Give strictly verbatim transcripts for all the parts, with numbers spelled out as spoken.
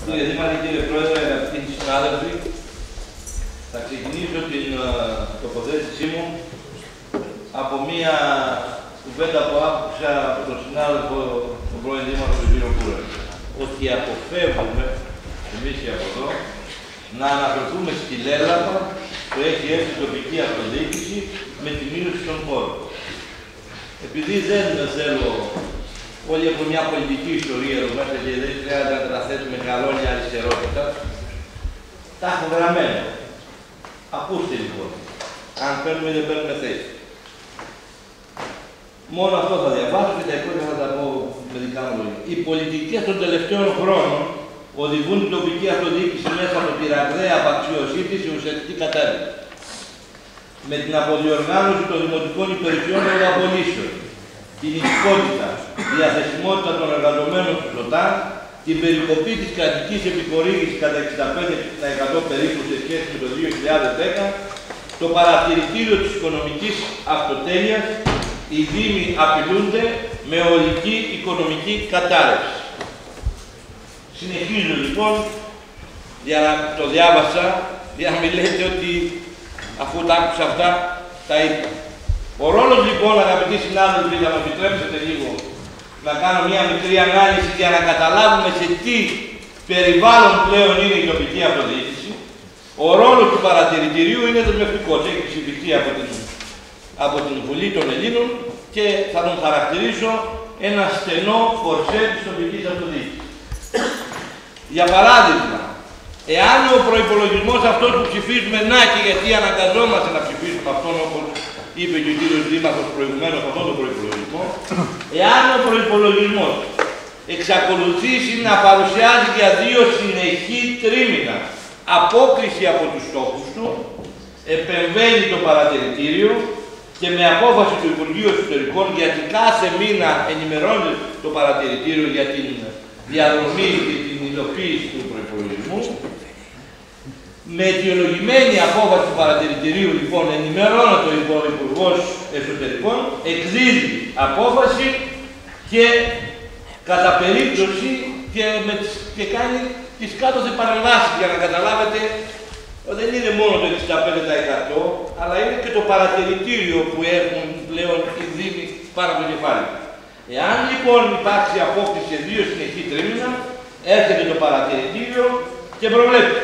Κύριε Δήμαρχε, κύριε Πρόεδρε, αγαπητοί συνάδελφοι, θα ξεκινήσω την uh, τοποθέτησή μου από μία κουβέντα που άκουσα από τον συνάδελφο, τον πρώην Δήμαρχο, τον κύριο Κούρα. Ότι αποφεύγουμε, εμείς και από εδώ, να αναφερθούμε στη λέλαπα που έχει έρθει η τοπική αυτοδιοίκηση με τη μείωση των πόρων. Επειδή δεν θέλω, όλοι έχουμε μια πολιτική ιστορία εδώ μέσα και δεν χρειάζεται να καταθέτουμε καλόνια αριστερότητα, τα έχω γραμμένα. Ακούστε λοιπόν, αν παίρνουμε ή δεν παίρνουμε θέση. Μόνο αυτό θα διαβάσω και τα υπόλοιπα θα τα πω με δικά μου λόγια. Οι πολιτικές των τελευταίων χρόνων οδηγούν την τοπική αυτοδιοίκηση μέσα από τη ραγδαία απαξίωσή της σε ουσιαστική κατάρρευση. Με την αποδιοργάνωση των δημοτικών υπηρεσιών των απολύσεων, την ειδικότητα, διαθεσιμότητα των εργαζομένων του ΣΟΤΑ, την περικοπή της κρατικής επιχορήγησης κατά εξήντα πέντε τοις εκατό περίπου σε σχέση με το δύο χιλιάδες δέκα, το παρατηρητήριο της οικονομικής αυτοτέλειας, οι Δήμοι απειλούνται με ολική οικονομική κατάρρευση. Συνεχίζω λοιπόν, για να το διάβασα, για να μην λέτε ότι αφού τα άκουσα αυτά, τα είπα. Ο ρόλος λοιπόν, αγαπητοί συνάδελφοι, να μου επιτρέψετε λίγο να κάνω μια μικρή ανάλυση για να καταλάβουμε σε τι περιβάλλον πλέον είναι η τοπική αυτοδιοίκηση. Ο ρόλος του παρατηρητηρίου είναι δεσμευτικός. Έχει ψηφιστεί από την, από την Βουλή των Ελλήνων και θα τον χαρακτηρίσω ένα στενό φορσέ της τοπικής αυτοδιοίκησης. Για παράδειγμα, εάν ο προϋπολογισμός αυτός που ψηφίζουμε, να και γιατί αναγκαζόμαστε να ψηφίσουμε αυτόν, όπως είπε και ο κύριος Δήμαρχος προηγουμένως, αυτόν τον προϋπολογισμό, εάν ο προϋπολογισμός εξακολουθήσει να παρουσιάζει για δύο συνεχή τρίμηνα απόκριση από τους στόχους του, επεμβαίνει το παρατηρητήριο και με απόφαση του Υπουργείου Εσωτερικών, γιατί κάθε μήνα ενημερώνει το παρατηρητήριο για την διαδρομή και την υλοποίηση του προϋπολογισμού, με αιτιολογημένη απόφαση του παρατηρητηρίου, λοιπόν, ενημερώνεται ο Υπουργός Εσωτερικών, εκδίδει απόφαση και κατά περίπτωση και, με τις, και κάνει τις κάτωθε παρεμβάσεις, για να καταλάβετε, δεν είναι μόνο το εξήντα πέντε τοις εκατό, αλλά είναι και το παρατηρητήριο που έχουν πλέον οι Δήμοι πάνω από το κεφάλι. Εάν λοιπόν υπάρξει απόκτηση σε δύο συνεχή τρίμηνα, έρχεται το παρατηρητήριο και προβλέπει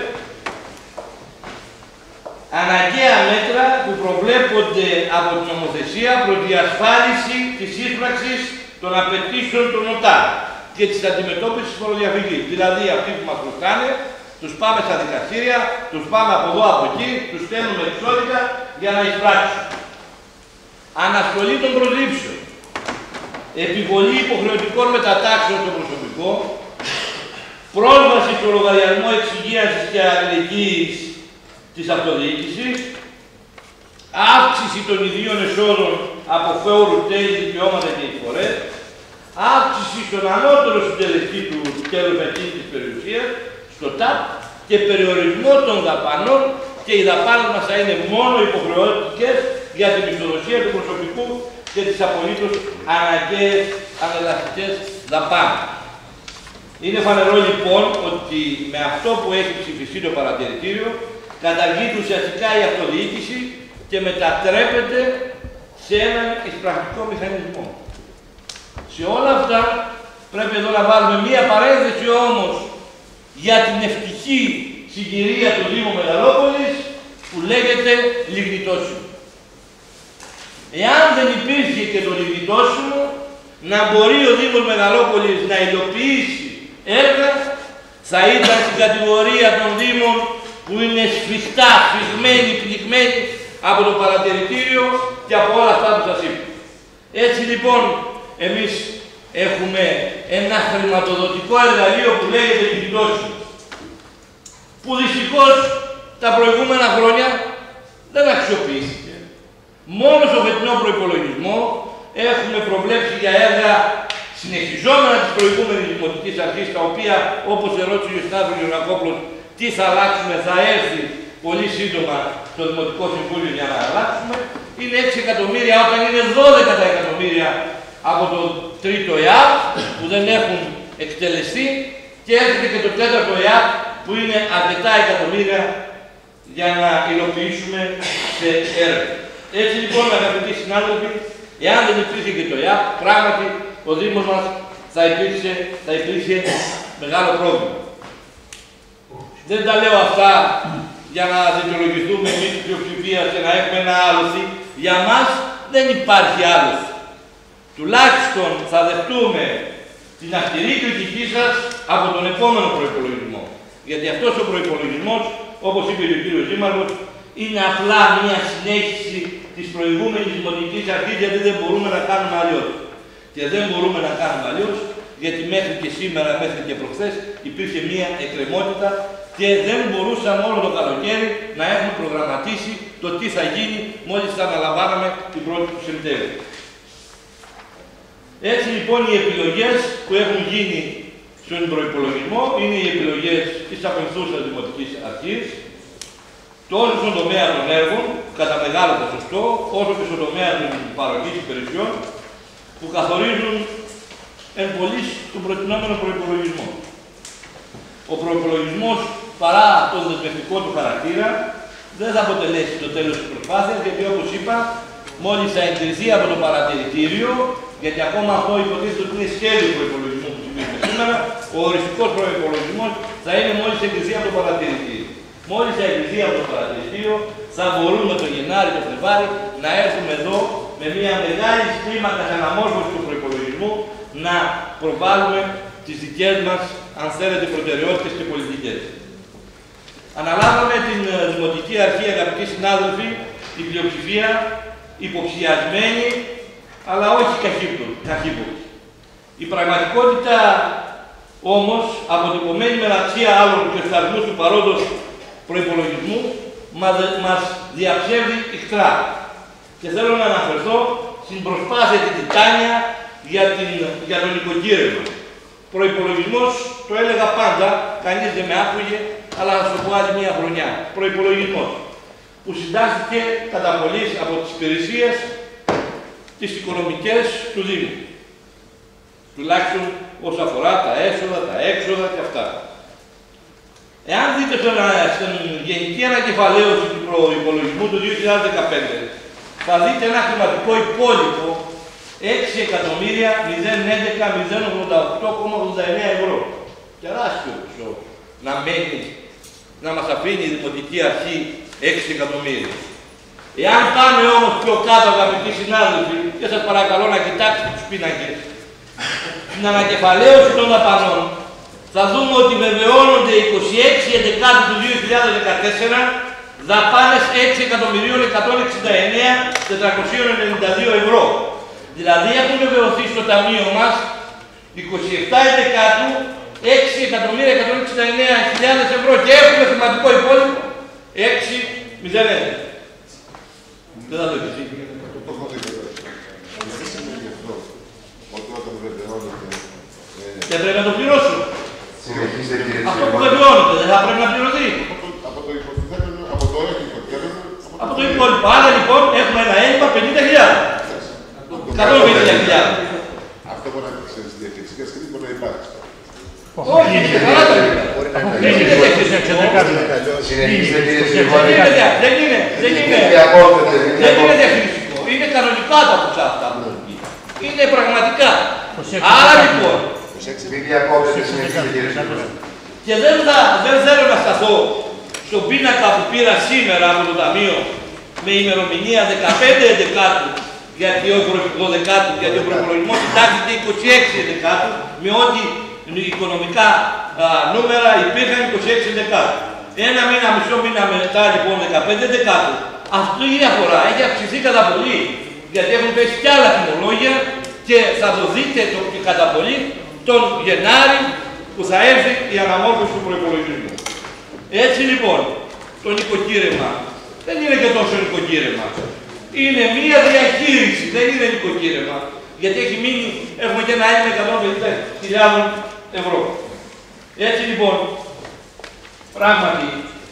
αναγκαία μέτρα που προβλέπονται από την νομοθεσία προς διασφάλιση της ίσπραξης των απαιτήσεων των ΟΤΑ και της αντιμετώπισης φοροδιαφυγής. Δηλαδή, αυτοί που μας χρωστάνε, τους πάμε στα δικαστήρια, τους πάμε από εδώ από εκεί, τους στέλνουμε εξώδικα για να εισπράξουν. Αναστολή των προσλήψεων. Επιβολή υποχρεωτικών μετατάξεων στο προσωπικό. Πρόσβαση στο λογαριασμό εξυγίανσης και αλληλεγγύης της αυτοδιοίκησης, αύξηση των ιδίων εσόδων από φόρους, τέλη, δικαιώματα και εισφορές, αύξηση στον ανώτερο συντελεστή του τέλους εκείνης της περιουσίας, στο ΤΑΠ, και περιορισμό των δαπανών, και οι δαπάνες μας θα είναι μόνο υποχρεωτικές για την μισθοδοσία του προσωπικού και τις απολύτως αναγκαίες ανελαστικές δαπάνες. Είναι φανερό λοιπόν ότι με αυτό που έχει ψηφιστεί το παρατηρητήριο, καταργείται ουσιαστικά η αυτοδιοίκηση και μετατρέπεται σε έναν εισπρακτικό μηχανισμό. Σε όλα αυτά πρέπει εδώ να βάλουμε μία παρένθεση όμως για την ευτυχή συγκυρία του Δήμου Μεγαλόπολης που λέγεται λιγνητόσιμο. Εάν δεν υπήρχε και το λιγνητόσιμο, να μπορεί ο Δήμος Μεγαλόπολης να υλοποιήσει έργα, θα ήταν στην κατηγορία των Δήμων που είναι σφιχτά, σφιγμένοι, πληγμένοι από το παρατηρητήριο και από όλα αυτά που σας είπα. Έτσι λοιπόν, εμείς έχουμε ένα χρηματοδοτικό εργαλείο που λέγεται λιγνητόσιμο, που δυστυχώς τα προηγούμενα χρόνια δεν αξιοποιήθηκε. Μόνο στο φετινό προϋπολογισμό έχουμε προβλέψει για έργα συνεχιζόμενα της προηγούμενης Δημοτικής Αρχής, τα οποία, όπως ερώτησε ο συνάδελφος Γιωργακόπουλος, τι θα αλλάξουμε, θα έρθει πολύ σύντομα στο Δημοτικό Συμβούλιο για να αλλάξουμε. Είναι έξι εκατομμύρια, όταν είναι δώδεκα εκατομμύρια από το τρίτο ΕΑΠ που δεν έχουν εκτελεστεί, Και έρχεται και το τέταρτο ΕΑΠ που είναι αρκετά εκατομμύρια για να υλοποιήσουμε σε έργα. Έτσι λοιπόν, αγαπητοί συνάδελφοι, εάν δεν υπήρχε και το ΕΑΠ, πράγματι ο Δήμος μας θα υπήρχε, θα υπήρχε μεγάλο πρόβλημα. Δεν τα λέω αυτά για να δικαιολογηθούμε εμείς την πλειοψηφία και να έχουμε ένα άλοθη. Για μας δεν υπάρχει άλοθη. Τουλάχιστον θα δεχτούμε την αυστηρή κριτική σας από τον επόμενο προϋπολογισμό. Γιατί αυτός ο προϋπολογισμός, όπως είπε ο κύριος Δήμαρχος, είναι απλά μια συνέχιση της προηγούμενης δημοτικής αρχής, γιατί δεν μπορούμε να κάνουμε αλλιώς. Και δεν μπορούμε να κάνουμε αλλιώς, γιατί μέχρι και σήμερα, μέχρι και προχθές, υπήρχε μια εκκρεμότητα και δεν μπορούσαμε όλο το καλοκαίρι να έχουμε προγραμματίσει το τι θα γίνει μόλις θα αναλαμβάναμε την πρώτη του Σεπτέμβρη. Έτσι λοιπόν οι επιλογές που έχουν γίνει στον προϋπολογισμό είναι οι επιλογές της απενθούσας δημοτικής αρχής, τόσο στον τομέα των έργων, κατά μεγάλο ποσοστό, όσο και στον τομέα των παροχής υπηρεσιών, που καθορίζουν εν πολλής τον προτινόμενο προϋπολογισμό. Ο προϋπολογισμός, παρά τον δεσμευτικό του χαρακτήρα, δεν θα αποτελέσει το τέλος της προσπάθειας, γιατί όπως είπα, μόλις θα εγκριθεί από το παρατηρητήριο, γιατί ακόμα αυτό υποτίθεται ότι είναι σχέδιο προϋπολογισμού που συμβαίνει σήμερα, ο οριστικός προϋπολογισμός θα είναι μόλις εγκριθεί από το παρατηρητήριο. Μόλις θα εγκριθεί από το παρατηρητήριο, θα μπορούμε το Γενάρη, το Φλεβάρι να έρθουμε εδώ με μια μεγάλη κλίμακα αναμόρφωση του προϋπολογισμού να προβάλλουμε τις δικές μας, αν θέλετε, προτεραιότητες και πολιτικές. Αναλάβαμε την Δημοτική Αρχή, αγαπητοί συνάδελφοι, την πλειοψηφία υποψιασμένη, αλλά όχι καχύποπτη. Η πραγματικότητα όμως, αποτυπωμένη μεταξύ άλλων και σταθμού του παρόντος προϋπολογισμού, μας διαψεύδει ικτρά. Και θέλω να αναφερθώ στην προσπάθεια την τιτάνια για, την, για το νοικοκύρευμα. Προϋπολογισμός, το έλεγα πάντα, κανείς δεν με άκουγε, αλλά να σου πω άλλη μία χρονιά. Προϋπολογισμός, που συντάχθηκε κατά πολλής από τις υπηρεσίες τις οικονομικές του Δήμου. Τουλάχιστον όσον αφορά τα έσοδα, τα έξοδα και αυτά. Εάν δείτε στην γενική ανακεφαλαίωση του προϋπολογισμού του δύο χιλιάδες δεκαπέντε, θα δείτε ένα χρηματικό υπόλοιπο έξι εκατομμύρια μηδέν έντεκα μηδέν ογδόντα οκτώ κόμμα ογδόντα εννέα ευρώ. Τεράστιο ποσό να μένει, να μας αφήνει η Δημοτική Αρχή έξι εκατομμύρια. Εάν πάμε όμως πιο κάτω, αγαπητοί συνάδελφοι, και σας παρακαλώ να κοιτάξετε τους πίνακες, στην ανακεφαλαίωση των δαπανών, θα δούμε ότι βεβαιώνονται είκοσι έξι έντεκα του δύο χιλιάδες δεκατέσσερα δαπάνες έξι εκατομμυρίων εκατόν εξήντα εννέα χιλιάδες τετρακόσια ενενήντα δύο ευρώ. Δηλαδή έχουν βεβαιωθεί στο ταμείο μας είκοσι επτά έντεκα έξι εκατομμύρια εκατόν εξήντα εννέα χιλιάδες ευρώ και έχουμε χρηματικό υπόλοιπο έξι μηδέν έντεκα. Δεν θα το εξηγήσω. Δεν πρέπει να το πληρώσω. Αυτό που βεβαιώνεται δεν θα πρέπει να πληρωθεί. Από το υποτιθέμενο, από το όχι υποτιθέμενο. Από το υπόλοιπο. Άρα λοιπόν έχουμε ένα έλλειμμα πενήντα χιλιάδες. εκατόν πενήντα χιλιάδες. Αυτό μπορεί να υπάρξει στη διαχειριστική ασκήνη, μπορεί να υπάρξει. Όχι, είναι καλά τα λεπτά. Δεν είναι διαχειριστικό. Δεν είναι. Δεν είναι διαχειριστικό. Είναι κανονικά τα ποσά αυτά. Είναι πραγματικά. Άρα λοιπόν. Και δεν, θα, δεν θέλω να σταθώ στον πίνακα που πήρα σήμερα από το Ταμείο με ημερομηνία δεκαπέντε έντεκα, γιατί ο δωδεκάτου, γιατί ο προϋπολογισμός συντάχθηκε είκοσι έξι έντεκα, με ό,τι οικονομικά α, νούμερα υπήρχαν είκοσι έξι έντεκα. Ένα μήνα, μισό μήνα μετά λοιπόν δεκαπέντε έντεκα, αυτή η διαφορά έχει αυξηθεί κατά πολύ, γιατί έχουν πέσει κι άλλα τιμολόγια και θα το δείτε το, κατά πολύ τον Γενάρη που θα έρθει η αναμόρφωση του προϋπολογισμού. Έτσι λοιπόν, το νοικοκύρεμα δεν είναι και τόσο νοικοκύρεμα. Είναι μία διαχείριση, δεν είναι νοικοκύρεμα. Γιατί έχει μείνει, έχουμε και ένα έλλειμμα εκατόν πενήντα χιλιάδες ευρώ. Έτσι λοιπόν, πράγματι,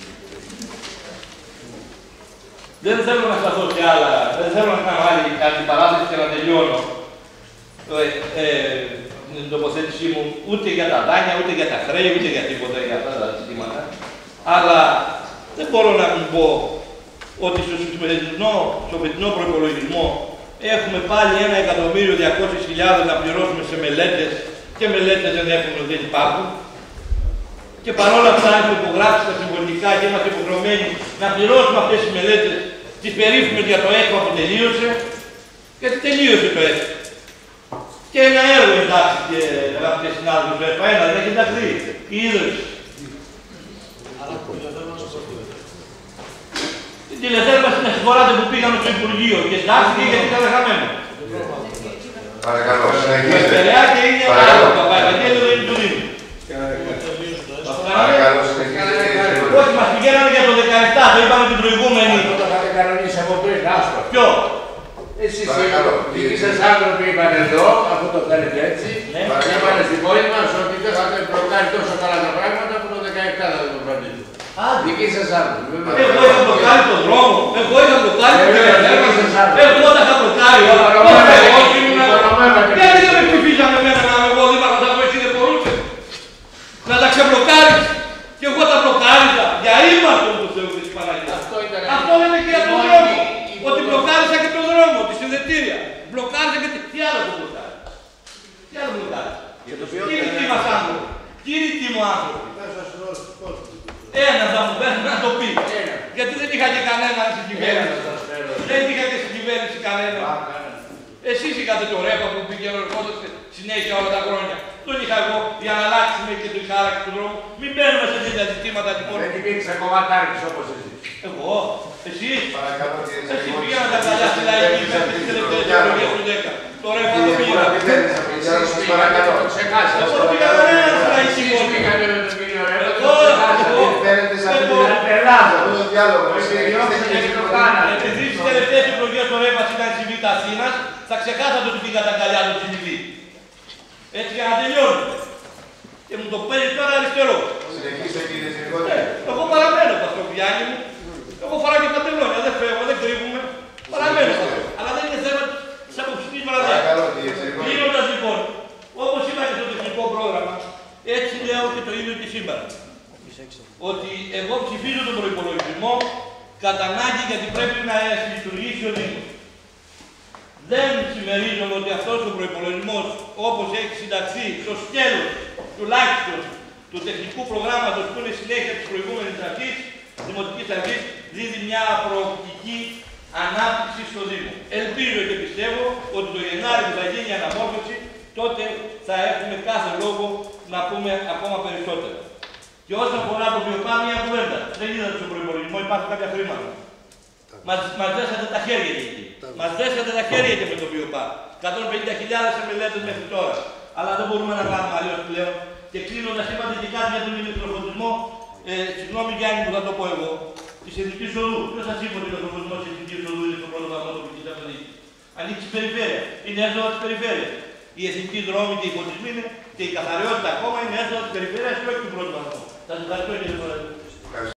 δεν θέλω να σταθώ σε άλλα, δεν θέλω να κάνω άλλη αντιπαράθεση και να τελειώνω. Ε, ε, την τοποθέτησή μου ούτε για τα δάνεια, ούτε για τα χρέη, ούτε για τίποτα για αυτά τα ζητήματα. Αλλά δεν μπορώ να μην πω ότι στο σημερινό, στο φετινό προϋπολογισμό έχουμε πάλι ένα εκατομμύριο διακόσιες χιλιάδες να πληρώσουμε σε μελέτες και μελέτες δεν έχουμε, δεν υπάρχουν. Και παρόλα αυτά έχουμε υπογράψει τα συμβολικά και είμαστε υποχρεωμένοι να πληρώσουμε αυτές τις μελέτες, τις περίφημες για το ΕΚΟ που τελείωσε, γιατί τελείωσε το ΕΚΟ. Και ένα έργο εντάξει και αγαπητές συνάδελφοι του ΕΚΟ, ένα δεν έχει ενταχθεί, η ίδρυση. Την τηλεθέρμανση να συγχωράτε που πήγαμε στο Υπουργείο και εντάχθηκε γιατί ήταν χαμένο. Παρακαλώ, συνεχίστε. Περιά και είναι άλλο, Παπαγγέλιο δεν είναι του Δήμου. Παρακαλώ, συνεχίστε. Όχι, μας πηγαίνανε για το δεκαεπτά, το είπαμε την προηγούμενη. Αυτό το είχατε κανονίσει από πριν, άστο. Ποιο? Εσείς οι δικοί σας άνθρωποι είπαν εδώ, αφού το θέλετε έτσι, είπανε στην πόλη μας ότι δεν θα προκάρει τόσο καλά τα πράγματα που το δεκαεπτά θα το φροντίσουν. Δικοί σας άνθρωποι. Εγώ είχα μπλοκάρει τον δρόμο, εγώ είχα μπλοκάρει τον δρόμο, εγώ όταν είχα μπλοκάρει, γιατί δεν με ψηφίσανε εμένα να είμαι εγώ δήμαρχος αφού εσύ δεν μπορούσε να τα ξεμπλοκάρεις και εγώ τα μπλοκάριζα για ήμαρτον του Θεού και της Παναγίας. Αυτό είναι και για τον δρόμο, ότι μπλοκάρισα και τον δρόμο, τη συνδετήρια. Μπλοκάρισα και τι άλλο το μπλοκάρι. Τι άλλο μπλοκάρι. Κύριε τι μας άνθρωποι, κύριε τι μου άνθρωποι. Ένα θα μου πέρασε να το πει. Γιατί δεν είχα και κανέναν στην κυβέρνηση. Δεν είχα και στην κυβέρνηση κανέναν. Εσείς είχατε το ρέπα που πήγε ερχόσαστε συνέχεια όλα τα χρόνια. Τον είχα εγώ για να αλλάξουμε και την χάραξη του δρόμου. Μην μπαίνουμε σε τέτοια ζητήματα λοιπόν. Δεν υπήρξε κομματάρης όπως εσείς. Εγώ, εσείς. Εσείς πήγαιναν τα παλιά στη λαϊκή με τις τελευταίες εκλογές του δέκα. Το ρέπα το πήγαινα. Εσείς πήγατε το ξεχάσατε. Εγώ πήγα κανέναν στη λαϊκή Εσείς πήγατε με τον κύριο Ρέπα. Επειδή στις τελευταίες εκλογές το Ρέπας ήταν στη Β' Αθήνας, θα ξεχάσατε ότι πήγα τα αγκαλιά του στην Λιβύη. Έτσι για να τελειώνουμε. Και μου το παίρνει τώρα αριστερό. Συνεχίστε κύριε Συρικότη. Εγώ παραμένω Παστροπιάνη μου. Εγώ φοράω και παντελόνια, δεν φεύγω, δεν κρύβουμε. Παραμένω. Αλλά δεν είναι θέμα της αποψινής βραδιάς. Κλείνοντας λοιπόν, όπως είπα και στο τεχνικό πρόγραμμα, έτσι λέω και το ίδιο και σήμερα. Ότι εγώ ψηφίζω τον προϋπολογισμό κατά ανάγκη γιατί πρέπει να λειτουργήσει ο Δήμος. Δεν συμμερίζομαι ότι αυτός ο προϋπολογισμός, όπως έχει συνταχθεί στο σκέλος τουλάχιστον του τεχνικού προγράμματος που είναι συνέχεια της προηγούμενης αρχής, δημοτικής αρχής, δίδει μια προοπτική ανάπτυξη στο Δήμο. Ελπίζω και πιστεύω ότι το Γενάρη που θα γίνει η αναμόρφωση, τότε θα έχουμε κάθε λόγο να πούμε ακόμα περισσότερα. Και όσον αφορά το βιοπά, μια κουβέντα. Δεν είδατε στον προϋπολογισμό, υπάρχουν κάποια χρήματα. Μας, μας δέσατε τα χέρια εκεί. Μας δέσατε τα χέρια και με το βιοπά. εκατόν πενήντα χιλιάδες σε μελέτες μέχρι τώρα. Αλλά δεν μπορούμε να κάνουμε αλλιώς πλέον. Και κλείνοντας, είπατε και κάτι για τον ηλεκτροφωτισμό. Ε, συγγνώμη Γιάννη που θα το πω εγώ. Της Εθνικής Οδού. Ποιος σας είπε ότι ο ηλεκτροφωτισμός της Εθνικής Οδού είναι στο πρώτο βαθμό το που ανοίξει η περιφέρεια. Είναι έσοδα της περιφέρειας. Οι εθνικοί δρόμοι και οι φωτισμοί είναι και η καθαριότητα ακόμα είναι έσοδα της περιφέρειας και όχι του πρώτου βαθμού. Θα σας ευχαριστώ κύριε Πρόεδρε.